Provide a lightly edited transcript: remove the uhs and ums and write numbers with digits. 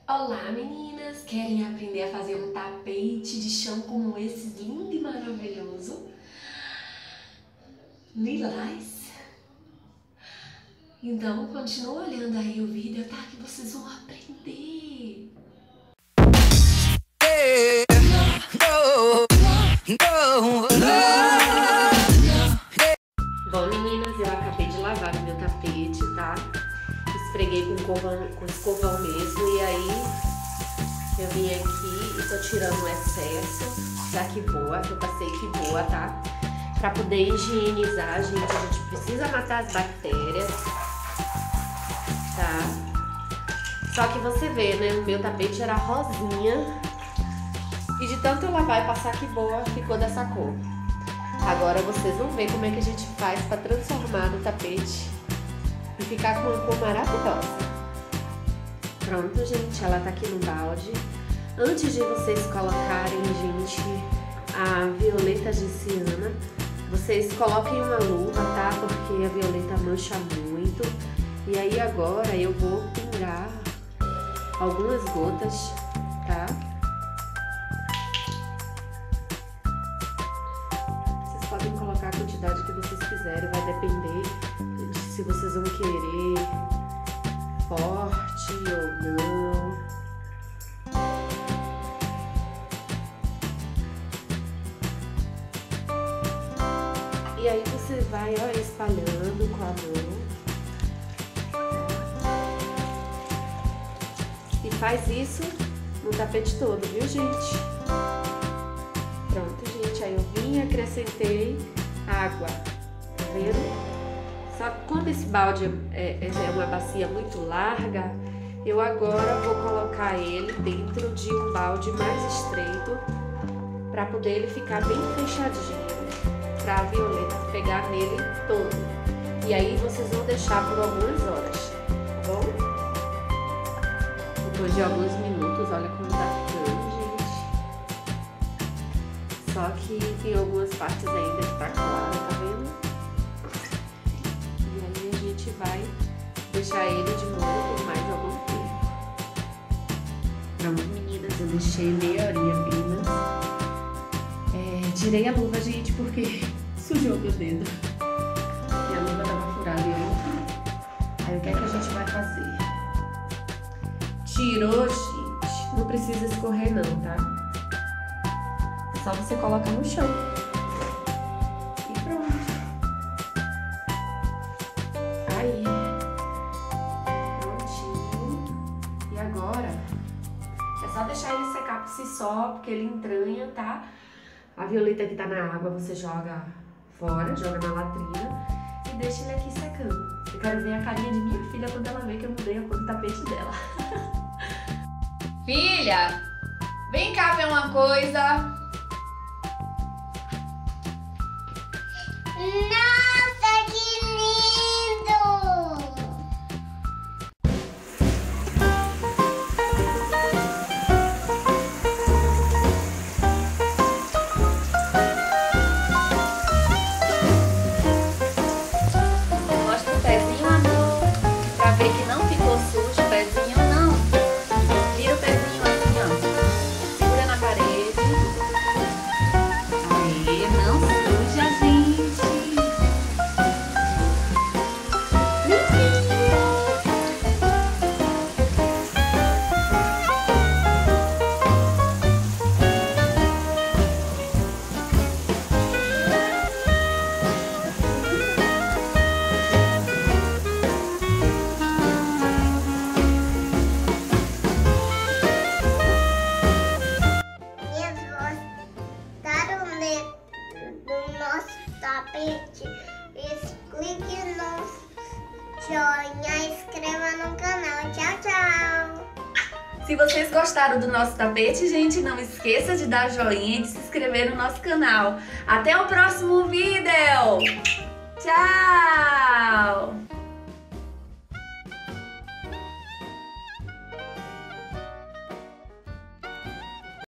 Olá meninas, querem aprender a fazer um tapete de chão como esse lindo e maravilhoso? Lilás? Então continua olhando aí o vídeo, tá? Que vocês vão aprender! Bom meninas, eu acabei de lavar o meu tapete, tá? Esfreguei com escovão mesmo e aí eu vim aqui e tô tirando o excesso da que boa, que eu passei que boa, tá? Pra poder higienizar, gente, a gente precisa matar as bactérias, tá? Só que você vê, né, o meu tapete era rosinha e de tanto eu lavar e passar que boa, ficou dessa cor. Agora vocês vão ver como é que a gente faz pra transformar no tapete e ficar com uma cor maravilhosa. Pronto, gente, ela tá aqui no balde. Antes de vocês colocarem, gente, a violeta genciana, vocês coloquem uma luva, tá? Porque a violeta mancha muito. E aí agora eu vou pingar algumas gotas, tá? Vocês podem colocar a quantidade que vocês quiserem, vai depender de se vocês vão querer forte ou não. E aí você vai, ó, espalhando com a mão. E faz isso no tapete todo, viu, gente? Pronto, gente. Aí eu vim e acrescentei água. Tá vendo? Só que como esse balde é uma bacia muito larga, eu agora vou colocar ele dentro de um balde mais estreito para poder ele ficar bem fechadinho, para a violeta pegar nele todo. E aí vocês vão deixar por algumas horas, tá bom? Depois de alguns minutos, olha como tá ficando, gente. Só que tem algumas partes ainda que tá clara, tá vendo? Vai deixar ele de molho por mais algum tempo. Pronto, meninas, eu deixei meia horinha apenas. Tirei a luva, gente, porque sujou meu dedo. E a luva tava furada e eu não vi. Aí o que é que a gente vai fazer? Tirou, gente. Não precisa escorrer não, tá? É só você colocar no chão. Aí, prontinho. E agora é só deixar ele secar por si só, porque ele entranha, tá? A violeta que tá na água você joga fora, joga na latrina e deixa ele aqui secando. Eu quero ver a carinha de minha filha quando ela vê que eu mudei a cor do tapete dela. Filha, vem cá ver uma coisa. Nossa, que lindo! Mostra o pezinho, amor, pra ver que não ficou sujo o pezinho, não. Vira o pezinho assim, ó. Segura na parede. Aí, não suja, gente. Do nosso tapete, clique no joinha e inscreva no canal. Tchau, tchau! Se vocês gostaram do nosso tapete, gente, não esqueça de dar joinha e de se inscrever no nosso canal. Até o próximo vídeo! Tchau!